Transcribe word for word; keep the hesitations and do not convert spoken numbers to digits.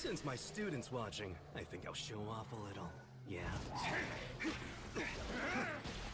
Since my student's watching, I think I'll show off a little. Yeah.